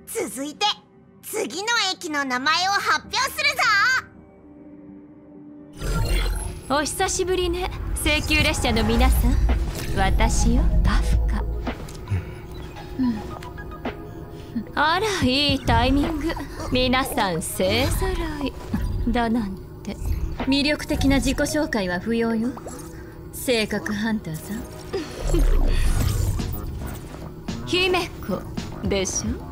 続いて次の駅の名前を発表するぞ。 お久しぶりね、請求列車の皆さん。私よ、カフカ。あら、いいタイミング。皆さん勢ぞろいだなんて。魅力的な自己紹介は不要よ、性格ハンターさん。姫子でしょ。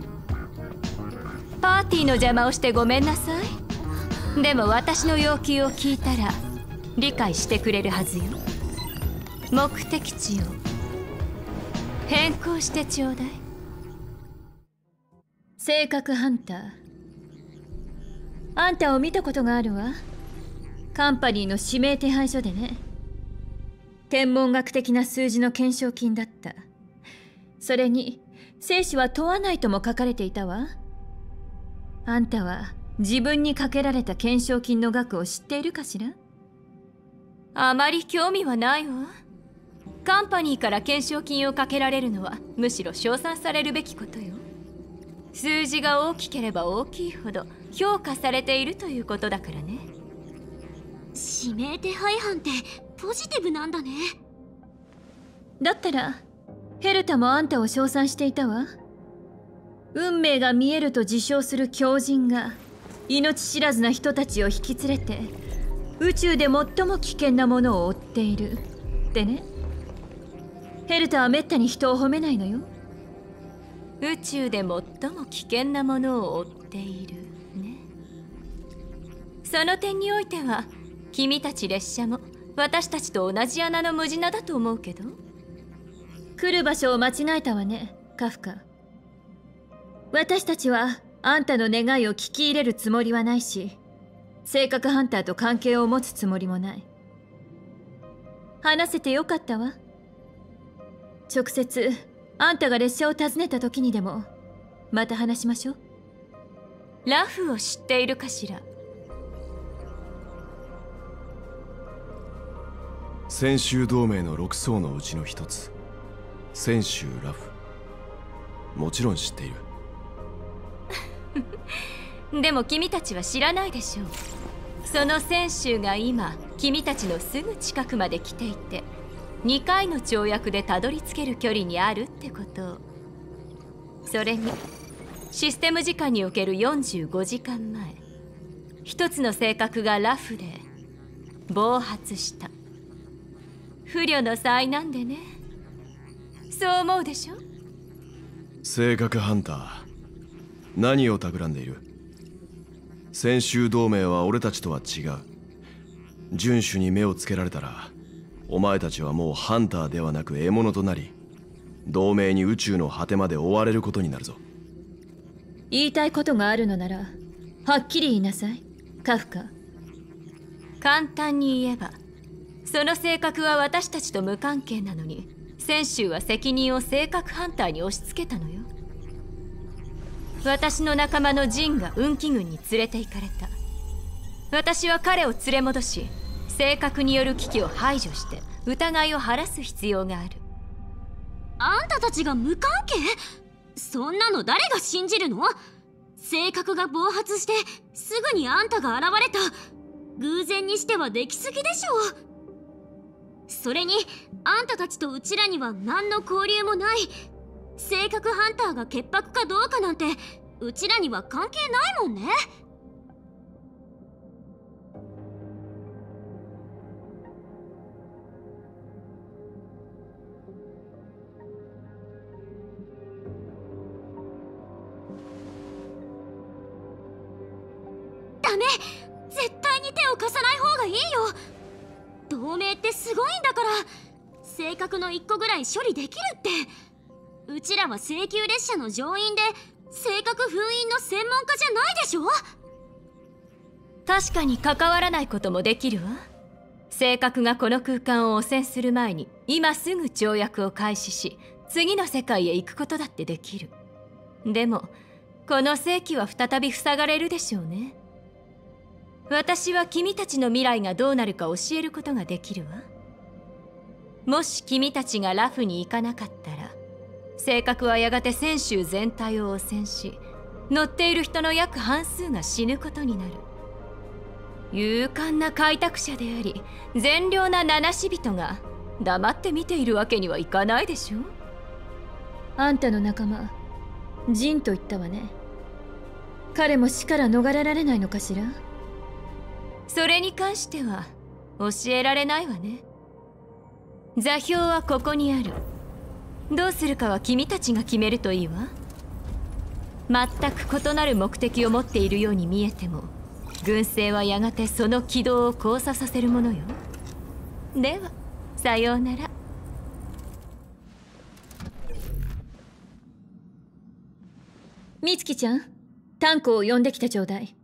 パーティーの邪魔をしてごめんなさい。でも私の要求を聞いたら理解してくれるはずよ。目的地を変更してちょうだい。性格ハンター、あんたを見たことがあるわ。カンパニーの指名手配書でね。天文学的な数字の懸賞金だった。それに生死は問わないとも書かれていたわ。あんたは自分にかけられた懸賞金の額を知っているかしら。あまり興味はないわ。カンパニーから懸賞金をかけられるのはむしろ称賛されるべきことよ。数字が大きければ大きいほど評価されているということだからね。 指名手配犯ってポジティブなんだね。 だったらヘルタもあんたを称賛していたわ。運命が見えると自称する狂人が命知らずな人たちを引き連れて宇宙で最も危険なものを追っているってね。ヘルタはめったに人を褒めないのよ。宇宙で最も危険なものを追っているね。その点においては君たち列車も私たちと同じ穴の無地なだと思うけど。来る場所を間違えたわね、カフカ。私たちはあんたの願いを聞き入れるつもりはないし、性格ハンターと関係を持つつもりもない。話せてよかったわ。直接あんたが列車を訪ねた時にでもまた話しましょう。ラフを知っているかしら。 専修同盟の6層のうちの一つ、専修ラフ。もちろん知っている。でも君たちは知らないでしょう。その専修が今君たちのすぐ近くまで来ていて、2回の跳躍でたどり着ける距離にあるってことを。それにシステム時間における45時間前、一つの性格がラフで暴発した。不慮の災難でね。そう思うでしょ。 性格ハンター、何を企んでいる。専修同盟は俺たちとは違う。遵守に目をつけられたらお前たちはもうハンターではなく獲物となり、同盟に宇宙の果てまで追われることになるぞ。 言いたいことがあるのならはっきり言いなさい、カフカ。簡単に言えば、その性格は私たちと無関係なのに、専修は責任を性格ハンターに押し付けたのよ。私の仲間のジンが運気軍に連れて行かれた。私は彼を連れ戻し、性格による危機を排除して疑いを晴らす必要がある。 あんたたちが無関係？そんなの誰が信じるの？性格が暴発してすぐにあんたが現れた。偶然にしてはできすぎでしょ。それにあんたたちとうちらには何の交流もない。性格ハンターが潔白かどうかなんてうちらには関係ないもんね。ダメ、絶対に手を貸さない方がいいよ。同盟ってすごいんだから、性格の1個ぐらい処理できるって。うちらは請求列車の乗員で性格封印の専門家じゃないでしょ。 確かに関わらないこともできるわ。性格がこの空間を汚染する前に今すぐ跳躍を開始し、次の世界へ行くことだってできる。でもこの世紀は再び塞がれるでしょうね。私は君たちの未来がどうなるか教えることができるわ。もし君たちがラフに行かなかったら、 性格はやがて泉州全体を汚染し、乗っている人の約半数が死ぬことになる。勇敢な開拓者であり善良な七死人が黙って見ているわけにはいかないでしょ。あんたの仲間ジンと言ったわね。彼も死から逃れられないのかしら。それに関しては教えられないわね。座標はここにある。どうするかは君たちが決めるといいわ。全く異なる目的を持っているように見えても、軍政はやがてその軌道を交差させるものよ。ではさようなら。美月ちゃん、タンコを呼んできてちょうだい。